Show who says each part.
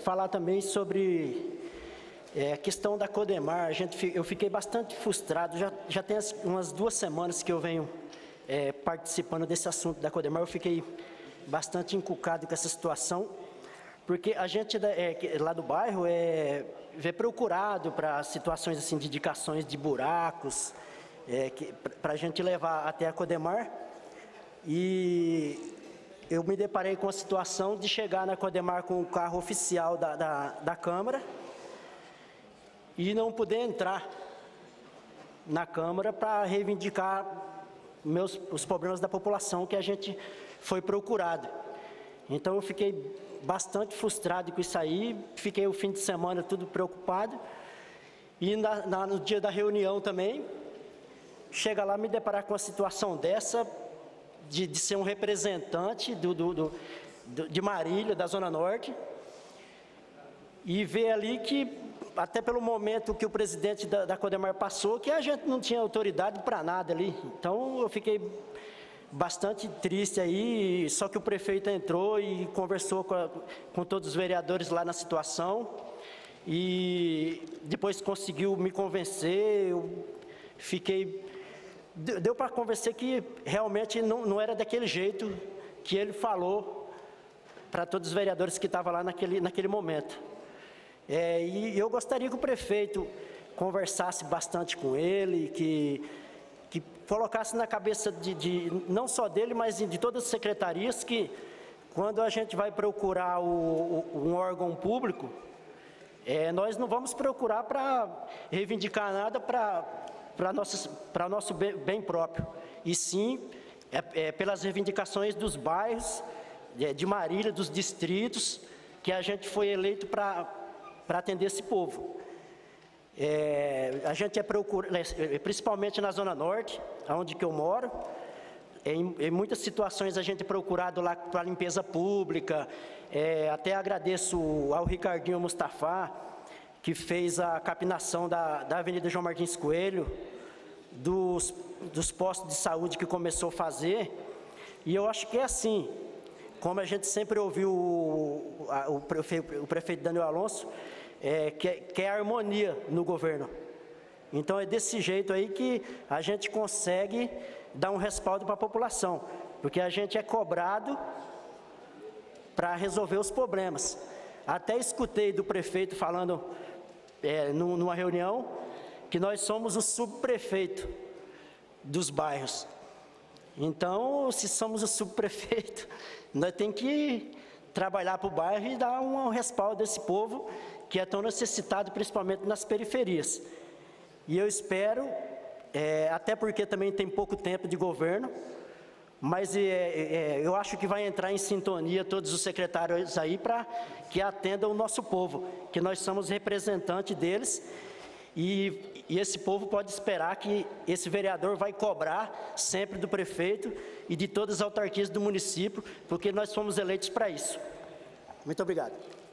Speaker 1: falar também sobre a questão da Codemar. Eu fiquei bastante frustrado, já tem umas 2 semanas que eu venho participando desse assunto da Codemar. Eu fiquei bastante encucado com essa situação, porque a gente lá do bairro vê procurado para situações assim, de indicações de buracos, para a gente levar até a Codemar. E eu me deparei com a situação de chegar na Codemar com o carro oficial da Câmara e não poder entrar na Câmara para reivindicar os problemas da população que a gente foi procurado. Então eu fiquei bastante frustrado com isso aí, fiquei o fim de semana tudo preocupado, e no dia da reunião também, chega lá me deparar com uma situação dessa, de ser um representante de Marília, da Zona Norte, e ver ali que, até pelo momento que o presidente da Codemar passou, que a gente não tinha autoridade para nada ali. Então eu fiquei bastante triste aí, só que o prefeito entrou e conversou com todos os vereadores lá na situação, e depois conseguiu me convencer. Eu fiquei... Deu para convencer que realmente não era daquele jeito que ele falou para todos os vereadores que estavam lá naquele momento. E eu gostaria que o prefeito conversasse bastante com ele, que colocasse na cabeça não só dele, mas de todas as secretarias, que quando a gente vai procurar um órgão público, nós não vamos procurar para reivindicar nada para nosso bem próprio, e sim pelas reivindicações dos bairros, de Marília, dos distritos, que a gente foi eleito para atender esse povo. A gente principalmente na Zona Norte, onde que eu moro, em muitas situações a gente é procurado lá para a limpeza pública. Até agradeço ao Ricardinho Mustafa, que fez a capinação da Avenida João Martins Coelho, dos postos de saúde que começou a fazer. E eu acho que é assim, como a gente sempre ouviu o prefeito Daniel Alonso, que é harmonia no governo. Então é desse jeito aí que a gente consegue dar um respaldo para a população, porque a gente é cobrado para resolver os problemas. Até escutei do prefeito falando numa reunião que nós somos o subprefeito dos bairros. Então, se somos o subprefeito, nós temos que trabalhar para o bairro e dar um respaldo desse povo que é tão necessitado, principalmente nas periferias. E eu espero, até porque também tem pouco tempo de governo, mas eu acho que vai entrar em sintonia todos os secretários aí para que atendam o nosso povo, que nós somos representantes deles, e esse povo pode esperar que esse vereador vai cobrar sempre do prefeito e de todas as autarquias do município, porque nós fomos eleitos para isso. Muito obrigado.